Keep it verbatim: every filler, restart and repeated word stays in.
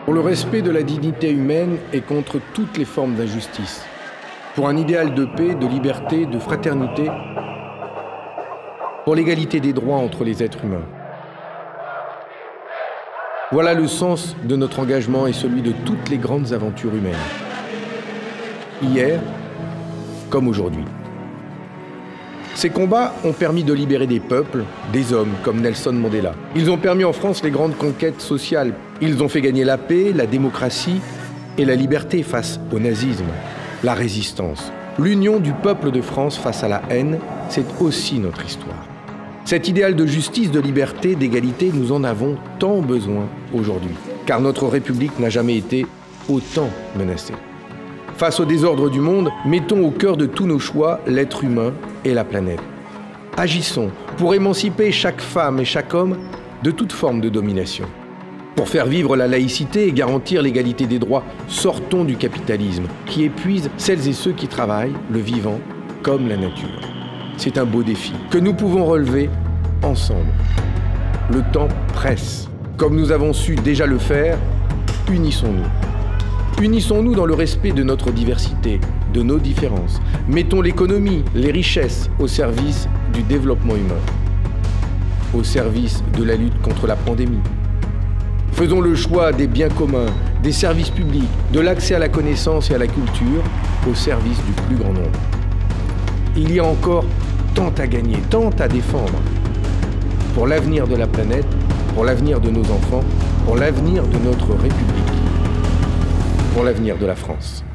Pour le respect de la dignité humaine et contre toutes les formes d'injustice. Pour un idéal de paix, de liberté, de fraternité. Pour l'égalité des droits entre les êtres humains. Voilà le sens de notre engagement et celui de toutes les grandes aventures humaines. Hier, comme aujourd'hui. Ces combats ont permis de libérer des peuples, des hommes comme Nelson Mandela. Ils ont permis en France les grandes conquêtes sociales. Ils ont fait gagner la paix, la démocratie et la liberté face au nazisme, la résistance. L'union du peuple de France face à la haine, c'est aussi notre histoire. Cet idéal de justice, de liberté, d'égalité, nous en avons tant besoin aujourd'hui, car notre République n'a jamais été autant menacée. Face au désordre du monde, mettons au cœur de tous nos choix l'être humain et la planète. Agissons pour émanciper chaque femme et chaque homme de toute forme de domination. Pour faire vivre la laïcité et garantir l'égalité des droits, sortons du capitalisme qui épuise celles et ceux qui travaillent, le vivant comme la nature. C'est un beau défi que nous pouvons relever ensemble. Le temps presse. Comme nous avons su déjà le faire, unissons-nous. Unissons-nous dans le respect de notre diversité, de nos différences. Mettons l'économie, les richesses au service du développement humain, au service de la lutte contre la pandémie. Faisons le choix des biens communs, des services publics, de l'accès à la connaissance et à la culture, au service du plus grand nombre. Il y a encore tant à gagner, tant à défendre, pour l'avenir de la planète, pour l'avenir de nos enfants, pour l'avenir de notre République, pour l'avenir de la France.